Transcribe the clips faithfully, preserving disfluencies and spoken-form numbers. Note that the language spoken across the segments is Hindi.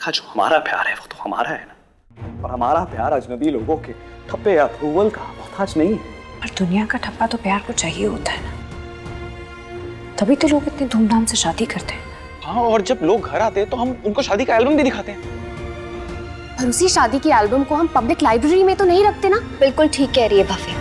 देखा, जो हमारा प्यार है वो तो हमारा है ना, और हमारा प्यार अजनबी लोगों के ठप्पे या अप्रूवल का मोहताज नहीं है। पर दुनिया का ठप्पा तो प्यार को चाहिए होता है ना, तभी तो लोग इतने धूमधाम से शादी करते हैं। हाँ, और जब लोग घर आते हैं तो हम उनको शादी का एल्बम भी दिखाते हैं। पर उसी शादी की एल्बम को हम पब्लिक लाइब्रेरी में तो नहीं रखते ना। बिल्कुल ठीक कह रही है भव्या।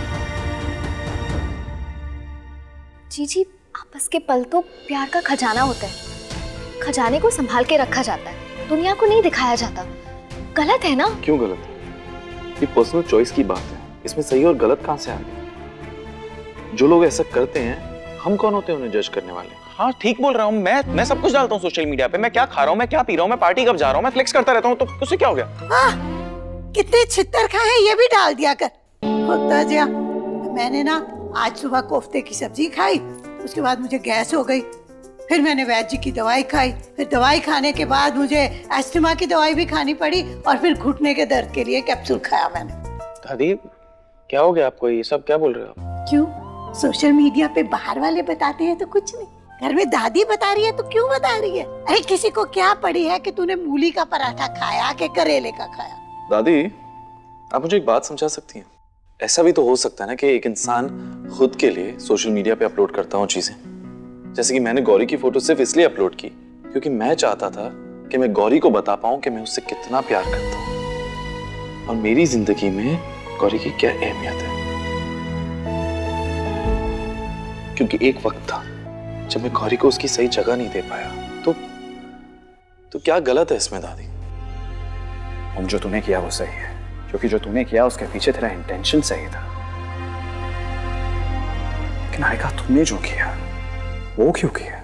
जीजी, आपस के पल तो प्यार का खजाना होता है, खजाने को संभाल के रखा जाता है, दुनिया को नहीं दिखाया जाता। गलत है ना? क्यों गलत है? ये पर्सनल चॉइस की बात है, इसमें सही और गलत कहाँ से आ गया? जो लोग ऐसा करते हैं, हम कौन होते हैं उन्हें जज करने वाले? हाँ, ठीक बोल रहा हूँ मैं मैं सब कुछ डालता हूँ सोशल मीडिया पे। मैं क्या खा रहा हूँ, मैं क्या पी रहा हूँ, मैं पार्टी कब जा रहा हूँ, मैं फ्लेक्स करता रहता हूँ, तो उससे क्या हो गया? हाँ, कितने छित्तर खाए ये भी डाल दिया कर। होता जा, मैंने ना आज सुबह कोफ्ते की सब्जी खाई, उसके बाद मुझे गैस हो गई, फिर मैंने वैद्य जी की दवाई खाई, फिर दवाई खाने के बाद मुझे एस्थमा की दवाई भी खानी पड़ी, और फिर घुटने के दर्द के लिए कैप्सूल खाया मैंने। दादी, क्या हो गया आपको? ये सब क्या बोल रहे हो आप? क्यों? सोशल मीडिया पे बाहर वाले बताते हैं तो कुछ नहीं, घर में दादी बता रही है तो क्यों बता रही है? अरे किसी को क्या पड़ी है कि तूने मूली का पराठा खाया कि करेले का खाया? दादी, आप मुझे एक बात समझा सकती हैं? ऐसा भी तो हो सकता है ना कि एक इंसान खुद के लिए सोशल मीडिया पे अपलोड करता हो चीजें। जैसे कि मैंने गौरी की फोटो सिर्फ इसलिए अपलोड की क्योंकि मैं चाहता था कि मैं गौरी को बता पाऊं कि मैं उससे कितना प्यार करता हूं और मेरी जिंदगी में गौरी की क्या अहमियत है। क्योंकि एक वक्त था जब मैं गौरी को उसकी सही जगह नहीं दे पाया। तो तो क्या गलत है इसमें दादी? और जो तूने किया वो सही है, क्योंकि जो तूने किया उसके पीछे तेरा इंटेंशन सही था। लेकिन आएगा तूने जो किया वो क्यों किया?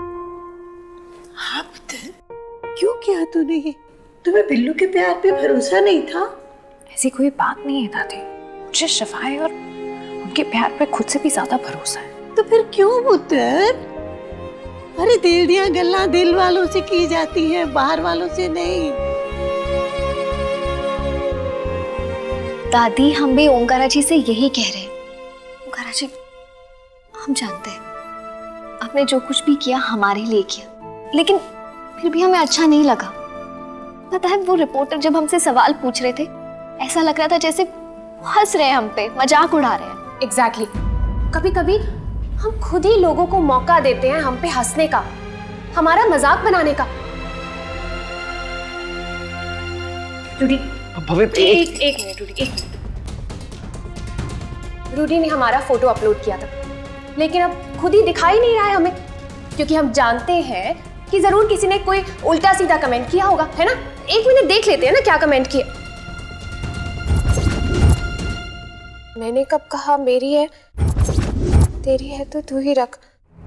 हाँ पुत्र, क्यों किया तूने ये? तुम्हें बिल्लू के प्यार पे भरोसा नहीं था? ऐसी कोई बात नहीं है दादी, मुझे शफाए और उनके प्यार पे खुद से भी ज्यादा भरोसा है। तो फिर क्यों पुत्र? अरे दिल दिया गल्ला दिल वालों से की जाती है, बाहर वालों से नहीं। दादी, हम भी ओंकारा जी से यही कह रहे हैं। ओंकारा जी, हम जानते हैं आपने जो कुछ भी किया हमारे लिए किया, लेकिन फिर भी हमें अच्छा नहीं लगा। पता है, वो रिपोर्टर जब हमसे सवाल पूछ रहे थे, ऐसा लग रहा था जैसे हंस रहे हैं हम पे, मजाक उड़ा रहे हैं। Exactly exactly. कभी कभी हम खुद ही लोगों को मौका देते हैं हम पे हंसने का, हमारा मजाक बनाने का। रूडी, भव्य, एक एक मिनट रूडी, एक मिनट। रूडी ने हमारा फोटो अपलोड किया था, लेकिन अब खुद ही दिखाई नहीं रहा है हमें, क्योंकि हम जानते हैं कि जरूर किसी ने कोई उल्टा सीधा कमेंट किया होगा, है ना? एक मिनट देख लेते हैं ना क्या कमेंट किया। मैंने कब कहा मेरी है, तेरी है तो तू ही रख।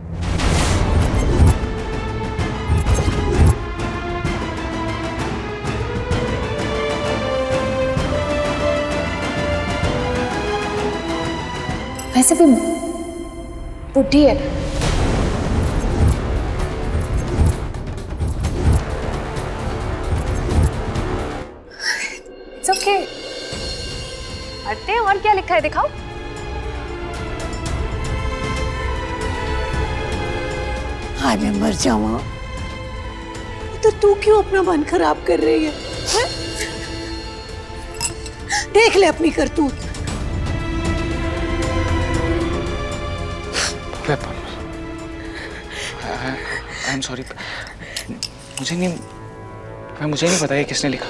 वैसे भी बुढ़ी है। It's okay. पढ़ते हैं, और क्या लिखा है दिखाओ। हाय मैं मर जाऊं। तो तू क्यों अपना मन खराब कर रही है, है? देख ले अपनी करतूत। आई एम सॉरी, मुझे नहीं मैं मुझे नहीं पता ये किसने लिखा।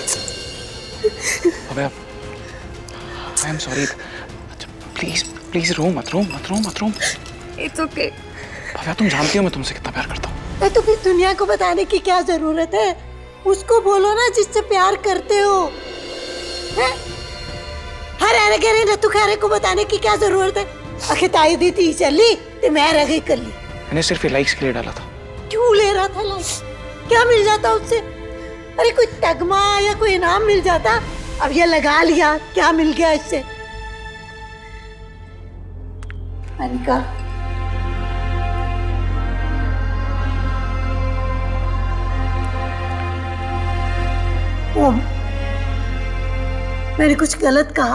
अबे I am sorry, please please रो मत, रो मत, रो मत, रो। It's okay. भव्या, तुम जानती हो मैं तुमसे कितना प्यार करता हूँ। तो फिर दुनिया को बताने की क्या जरूरत है? उसको बोलो ना जिससे प्यार करते हो, है? हर अरे गरे न तू खारे को बताने की क्या जरूरत है? आखिर ताई दी थी चली तो मैं रह गई कर ली। मैंने सिर्फ ये लाइक्स के लिए डाला था। क्यों ले रहा था लाइक्स? क्या मिल जाता उससे? अरे कोई तगमा या कोई इनाम मिल जाता। अब ये लगा लिया, क्या मिल गया इससे? अनिका, ओम, मैंने कुछ गलत कहा?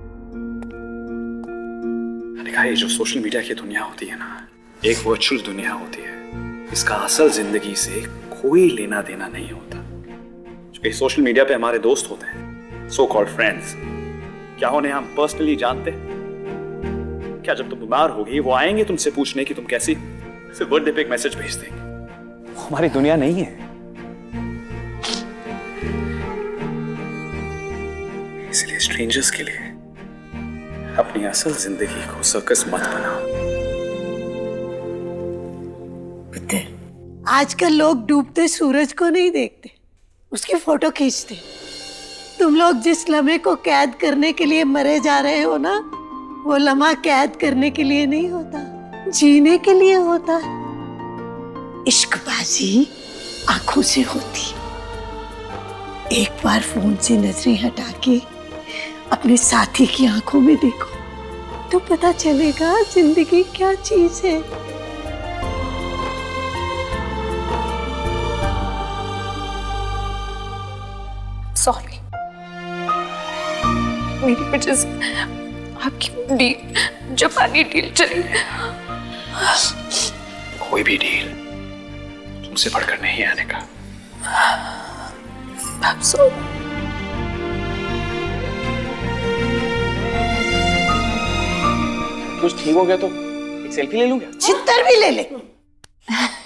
अनिका, ये जो सोशल मीडिया की दुनिया होती है ना, एक वर्चुअल दुनिया होती है। इसका असल जिंदगी से कोई लेना देना नहीं होता। जो सोशल मीडिया पे हमारे दोस्त होते हैं, सो कॉल्ड फ्रेंड्स, क्या उन्हें हम पर्सनली जानते हैं? क्या जब तुम बीमार होगी वो आएंगे तुमसे पूछने की तुम कैसी? सिर्फ बर्थडे पे एक मैसेज भेज देंगे। वो हमारी दुनिया नहीं है। इसलिए स्ट्रेंजर्स के लिए अपनी असल जिंदगी को सर्कस मत बनाओ। पुत्र, आजकल लोग डूबते सूरज को नहीं देखते, उसकी फोटो खींचते। तुम लोग जिस लम्हे को कैद करने के लिए मरे जा रहे हो ना, वो लम्हा कैद करने के लिए नहीं होता, जीने के लिए होता है। इश्कबाजी आंखों से होती। एक बार फोन से नजरें हटा के अपने साथी की आंखों में देखो तो पता चलेगा जिंदगी क्या चीज है। सॉरी, मेरी वजह से आपकी डील, जापानी डील चली। कोई भी डील तुमसे बढ़कर नहीं आने का। I'm sorry. कुछ ठीक हो गया तो एक सेल्फी ले लूं क्या? छित्तर भी ले ले।